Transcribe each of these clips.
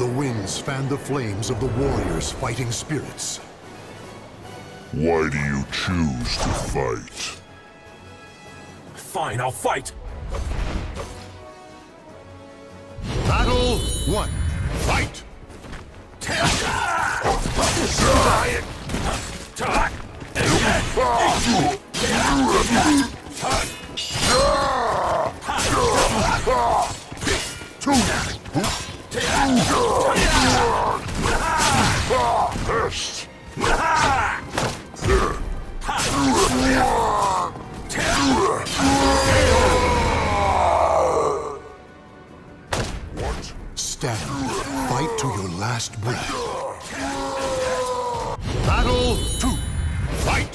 The winds fan the flames of the warrior's fighting spirits. Why do you choose to fight? Fine, I'll fight! Battle 1. Fight! Stand. Fight to your last breath. Battle 2. Fight!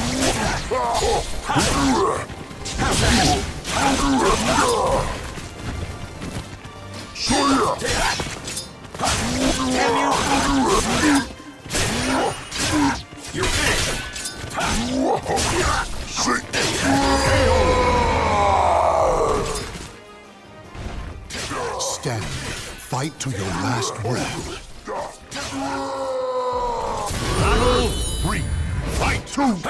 You're finished! Stand. Fight to your last breath. Battle 3. Fight!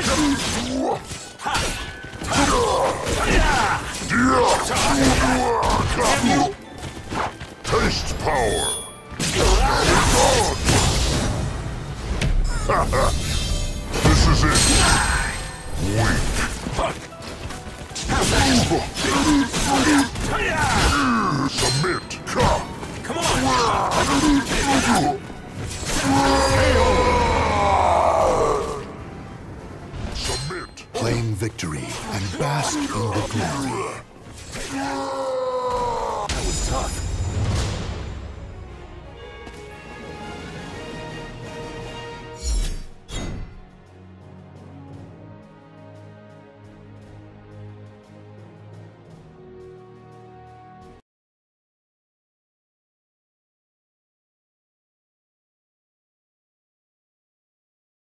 Taste power! This is it! Weak! Submit! Come on! Submit! Claim victory and bask in the glory.